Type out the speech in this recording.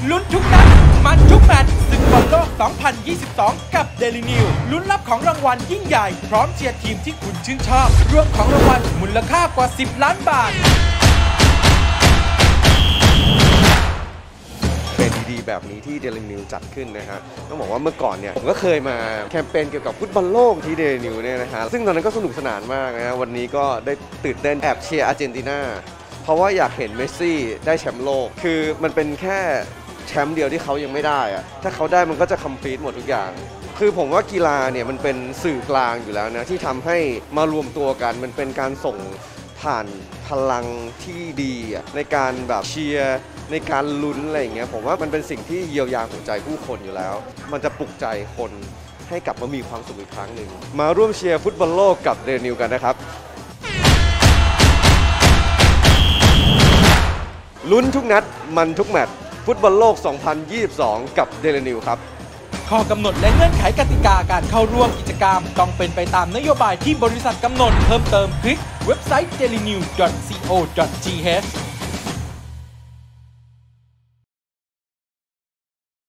ลุ้นทุกนัดมันทุกแมตช์ศึกบอลโลก 2022 กับ Daily New ลุ้นรับของรางวัลยิ่งใหญ่พร้อมเชียร์ทีมที่คุณชื่นชอบรวมของรางวัลมูลค่ากว่า 10 ล้านบาทดีแบบนี้ที่ Daily New จัดขึ้นนะฮะต้องบอกว่าเมื่อก่อนเนี่ยผมก็เคยมาแคมเปญเกี่ยวกับฟุตบอลโลกที่ Daily New เนี่ยนะฮะซึ่งตอนนั้นก็สนุกสนานมากนะฮะวันนี้ก็ได้ตื่นเต้นแอบเชียร์อาร์เจนตินาเพราะว่าอยากเห็นเมสซี่ได้แชมป์โลกคือมันเป็นแค่แชมป์เดียวที่เขายังไม่ได้อะถ้าเขาได้มันก็จะคัมพลีทหมดทุกอย่างคือผมว่ากีฬาเนี่ยมันเป็นสื่อกลางอยู่แล้วนะที่ทำให้มารวมตัวกันมันเป็นการส่งผ่านพลังที่ดีในการแบบเชียร์ในการลุ้นอะไรอย่างเงี้ยผมว่ามันเป็นสิ่งที่เยียวยาหัวใจผู้คนอยู่แล้วมันจะปลุกใจคนให้กลับมามีความสุขอีกครั้งหนึ่งมาร่วมเชียร์ฟุตบอลโลกกับ Daily New กันนะครับลุ้นทุกนัดมันทุกแมตช์ฟุตบอลโลก 2022 กับ Daily New ครับข้อกำหนดและเงื่อนไขกติกาการเข้าร่วมกิจกรรมต้องเป็นไปตามนโยบายที่บริษัทกำหนดเพิ่มเติมคลิกเว็บไซต์ dailynew.co.th